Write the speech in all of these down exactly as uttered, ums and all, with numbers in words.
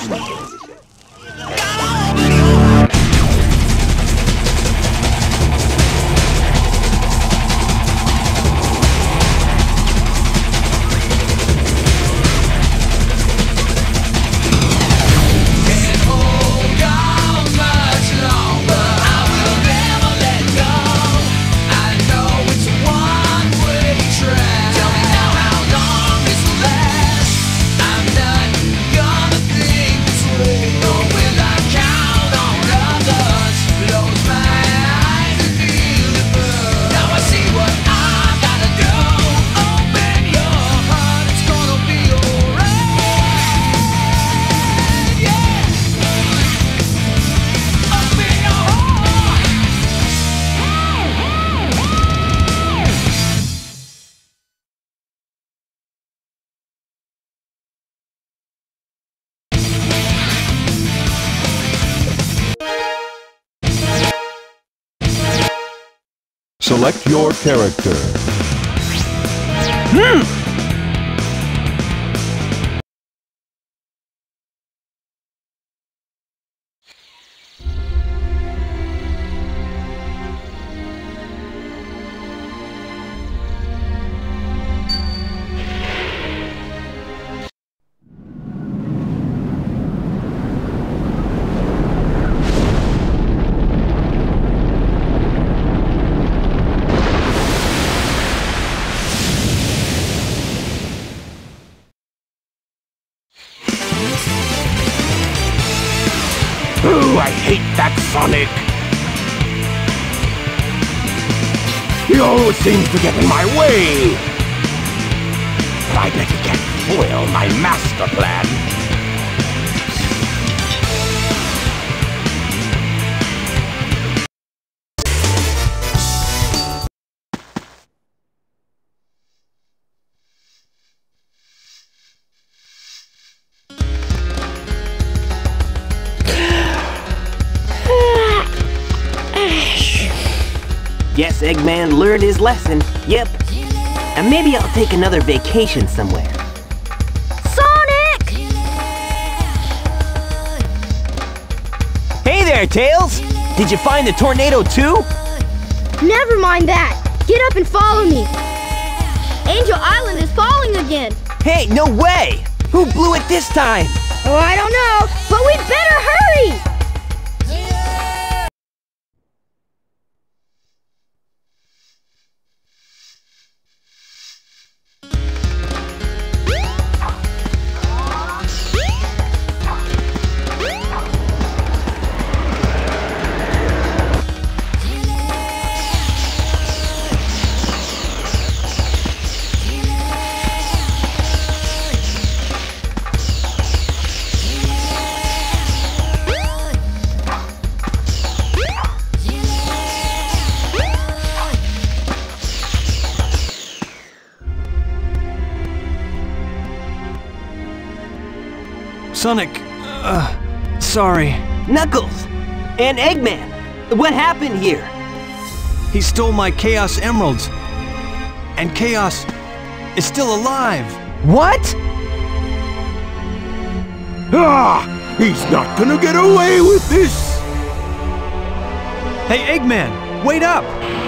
Select your character. Hmm! Ooh, I hate that Sonic! He always seems to get in my way! But I bet he can't foil my master plan! Guess Eggman learned his lesson. Yep. And maybe I'll take another vacation somewhere. Sonic! Hey there, Tails! Did you find the tornado too? Never mind that. Get up and follow me. Angel Island is falling again. Hey, no way! Who blew it this time? Oh, I don't know, but we'd better hurry! Sonic, uh, sorry. Knuckles! And Eggman! What happened here? He stole my Chaos Emeralds. And Chaos is still alive. What? Ah! He's not gonna get away with this! Hey, Eggman, wait up!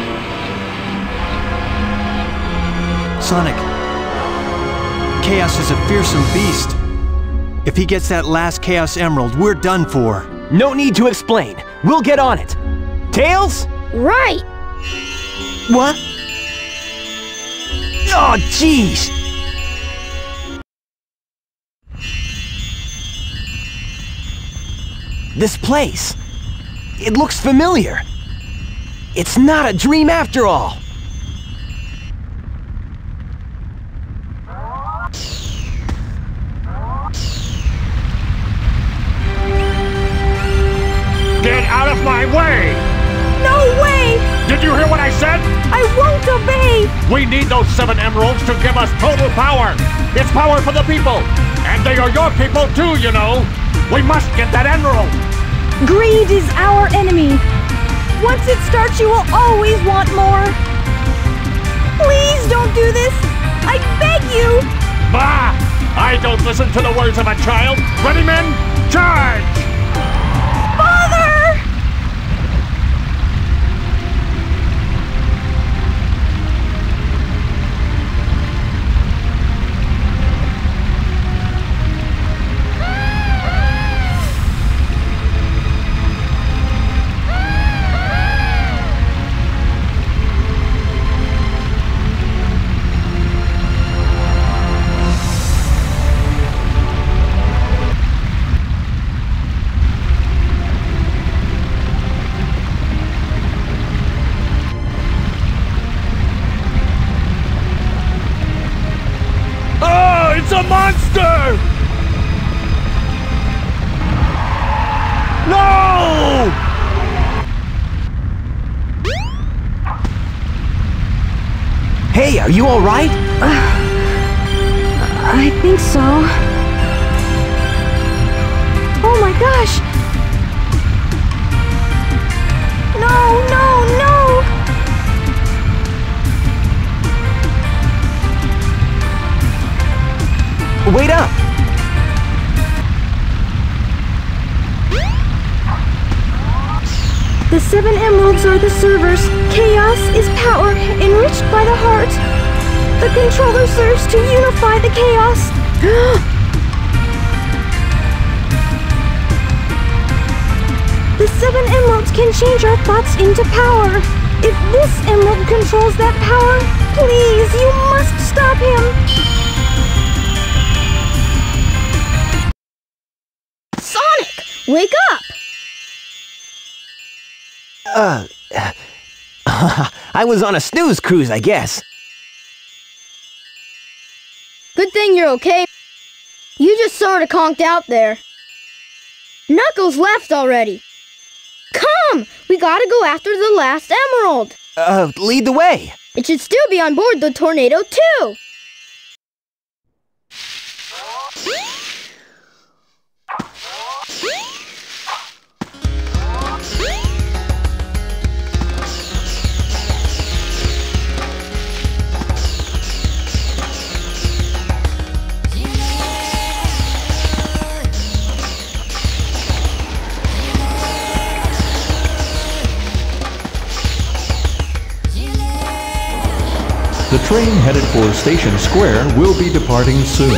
Sonic, Chaos is a fearsome beast. If he gets that last Chaos Emerald, we're done for. No need to explain. We'll get on it. Tails? Right. What? Oh, jeez! This place. It looks familiar. It's not a dream after all. Get out of my way! No way! Did you hear what I said? I won't obey! We need those seven emeralds to give us total power! It's power for the people! And they are your people too, you know! We must get that emerald! Greed is our enemy. Once it starts, you will always want more. Please don't do this! I beg you! Bah! I don't listen to the words of a child. Ready, men? Charge! Father! It's a monster! No! Hey, are you all right? I think so. Oh my gosh! No, no, no! Wait up! The seven emeralds are the servers. Chaos is power enriched by the heart. The controller serves to unify the chaos. The seven emeralds can change our thoughts into power. If this emerald controls that power, please, you must stop him. Wake up! Uh... I was on a snooze cruise, I guess. Good thing you're okay. You just sort of conked out there. Knuckles left already. Come! We gotta go after the last emerald. Uh, lead the way. It should still be on board the Tornado too. The train headed for Station Square will be departing soon.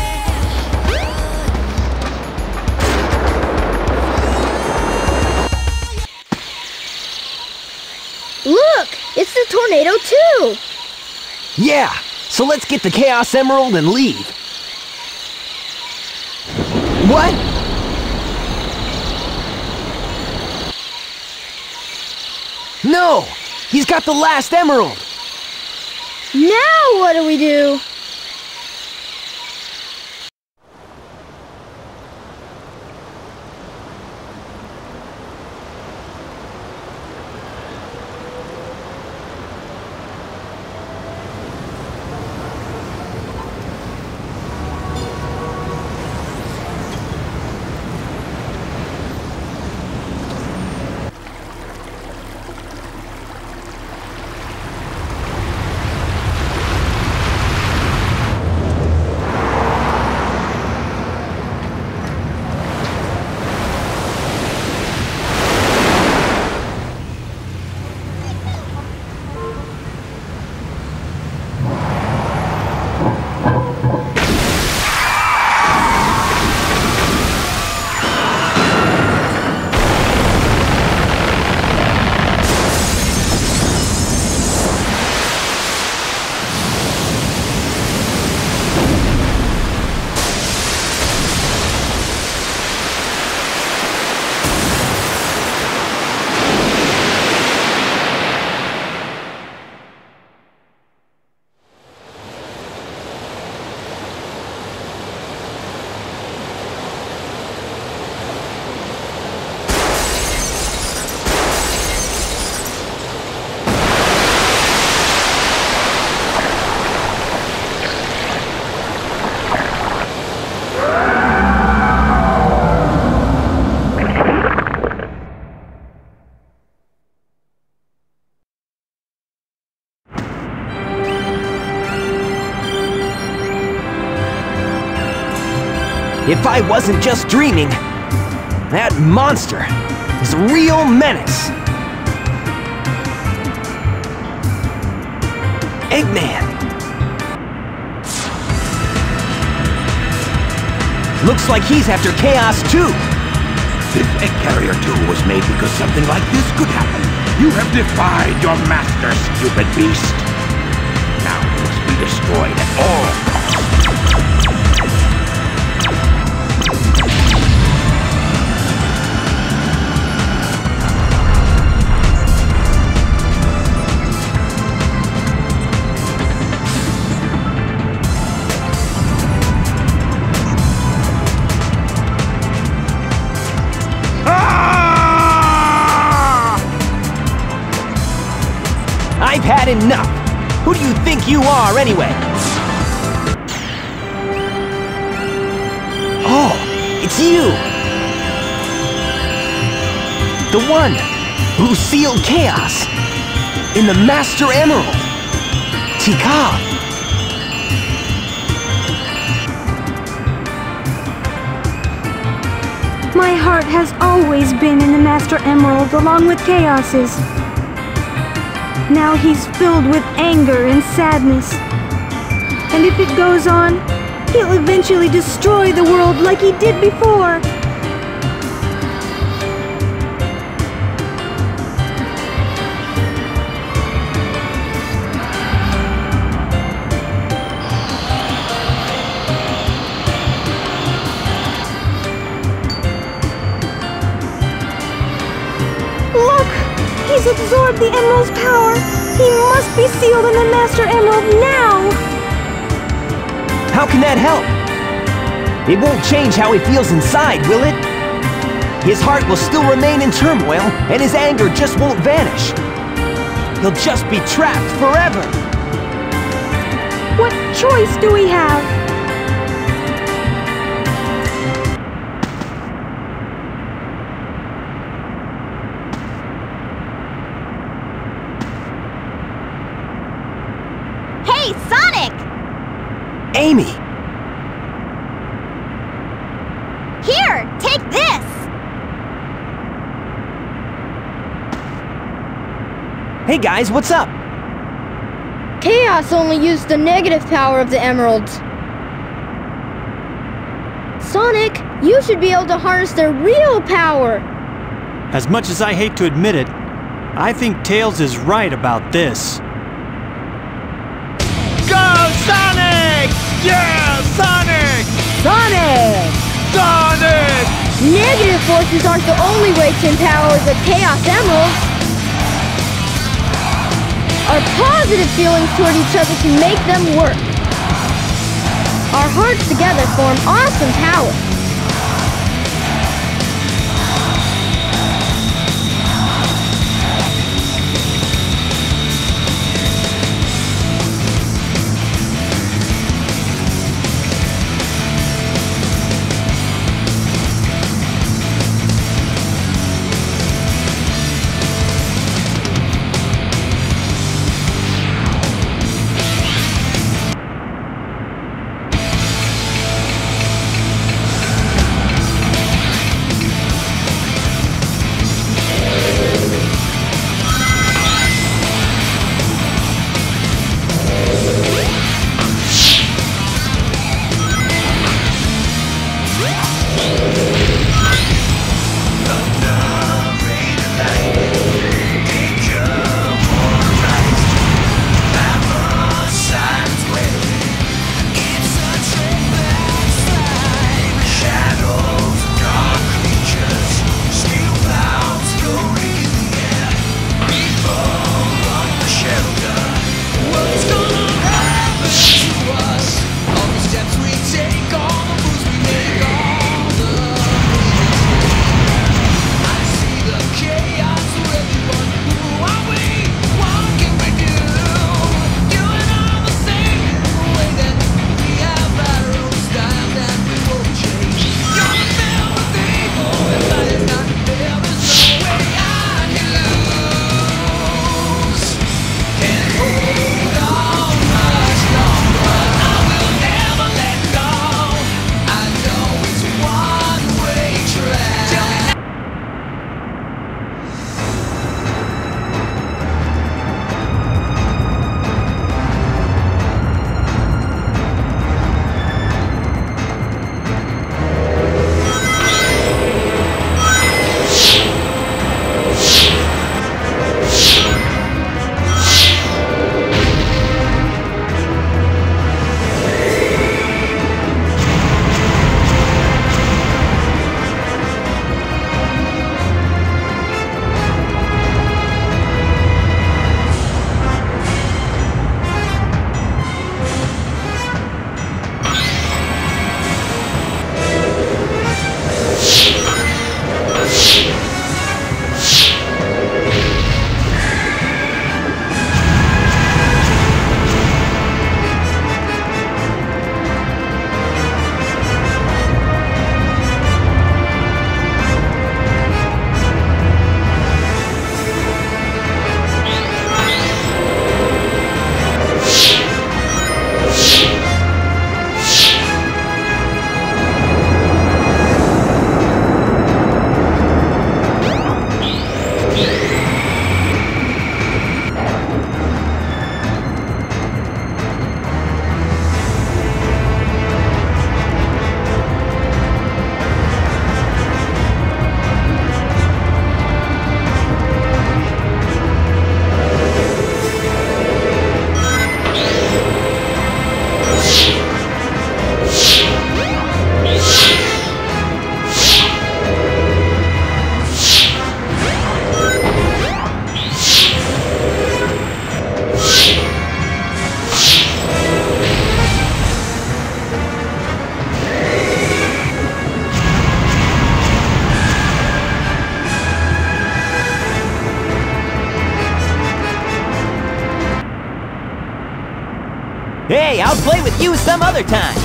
Look! It's the Tornado too! Yeah! So let's get the Chaos Emerald and leave. What? No! He's got the last emerald! Now what do we do? If I wasn't just dreaming, that monster is a real menace. Eggman! Looks like he's after Chaos too. This egg carrier tool was made because something like this could happen. You have defied your master, stupid beast. Now you must be destroyed at all costs. I've had enough! Who do you think you are, anyway? Oh, it's you! The one who sealed Chaos in the Master Emerald! Tikal! My heart has always been in the Master Emerald along with Chaos's. Now he's filled with anger and sadness. And if it goes on, he'll eventually destroy the world like he did before. He's absorbed the Emerald's power. He must be sealed in the Master Emerald now! How can that help? It won't change how he feels inside, will it? His heart will still remain in turmoil, and his anger just won't vanish. He'll just be trapped forever. What choice do we have? Amy! Here, take this! Hey guys, what's up? Chaos only used the negative power of the emeralds. Sonic, you should be able to harness their real power! As much as I hate to admit it, I think Tails is right about this. Go, Sonic! Yeah, Sonic! Sonic! Sonic! Negative forces aren't the only way to empower the Chaos Emeralds. Our positive feelings toward each other can make them work. Our hearts together form awesome power. Hey, I'll play with you some other time.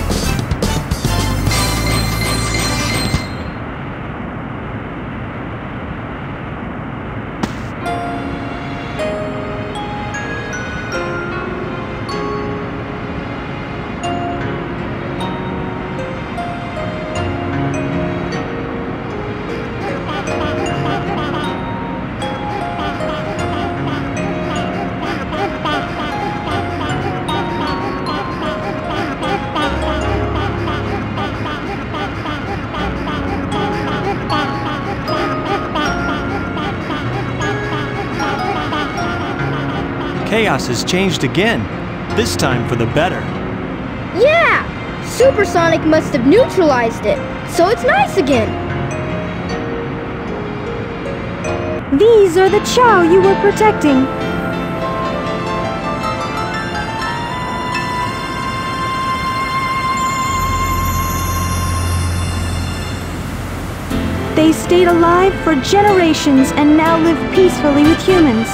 Chaos has changed again, this time for the better. Yeah! Supersonic must have neutralized it, so it's nice again. These are the Chao you were protecting. They stayed alive for generations and now live peacefully with humans.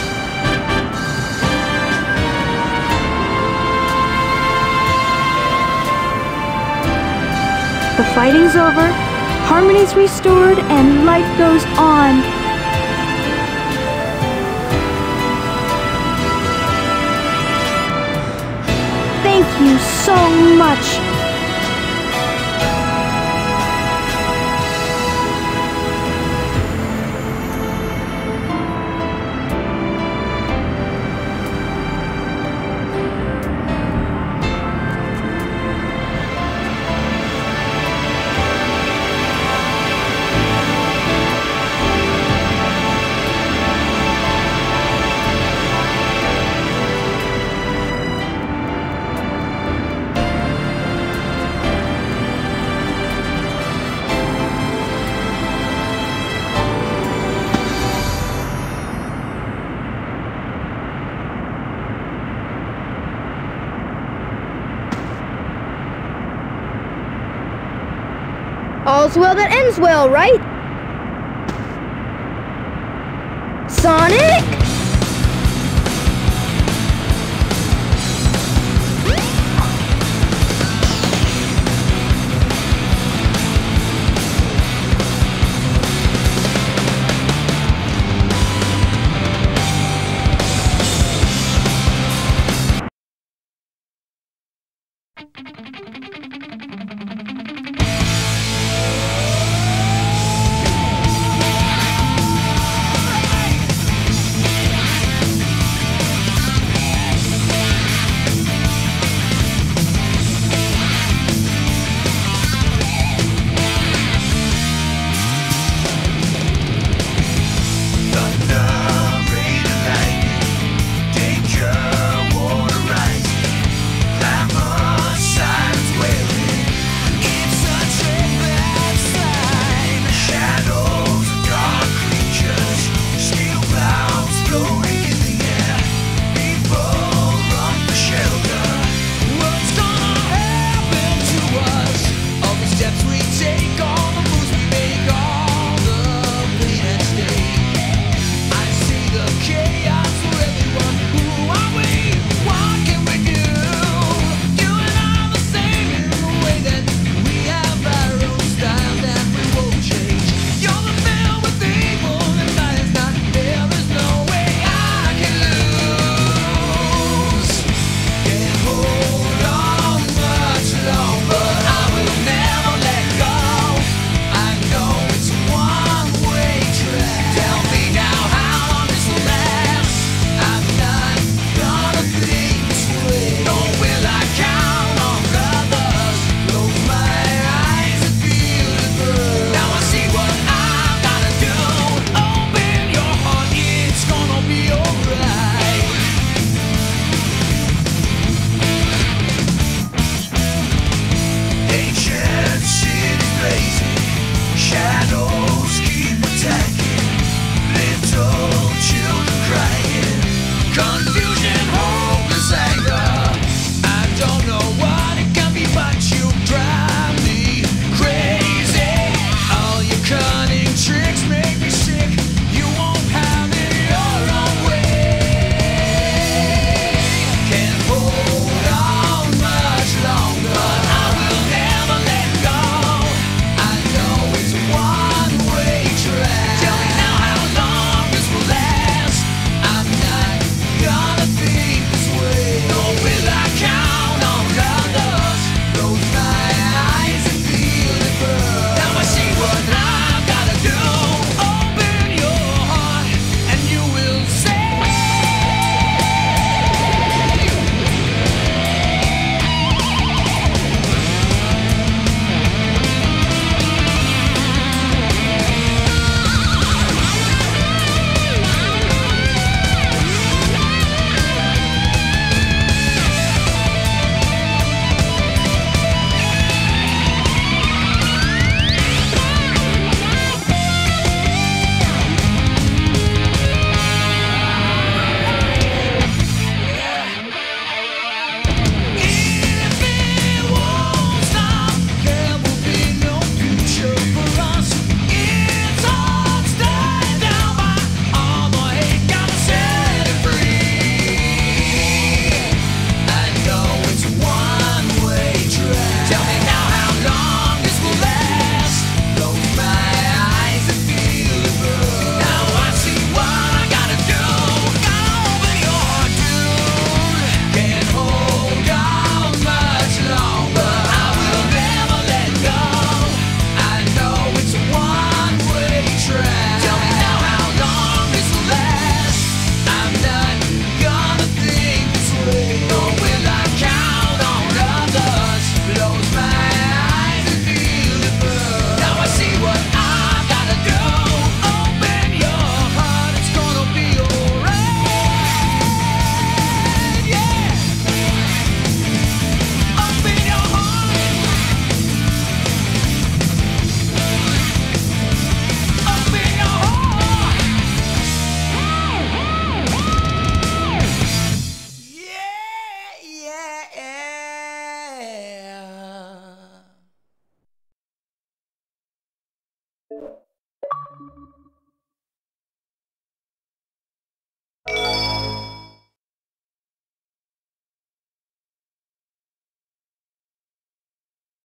The fighting's over, harmony's restored, and life goes on. Thank you so much. All's well that ends well, right? Sonic!